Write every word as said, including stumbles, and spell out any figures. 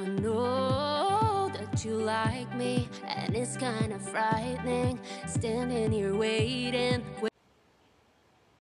I know that you like me, and it's kinda frightening, standing here waiting.